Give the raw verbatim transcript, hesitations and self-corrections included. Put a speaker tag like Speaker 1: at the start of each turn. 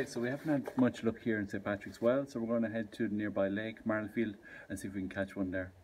Speaker 1: so we haven't had much luck here in Saint Patrick's Well, so we're going to head to the nearby lake, Marlfield, and see if we can catch one there.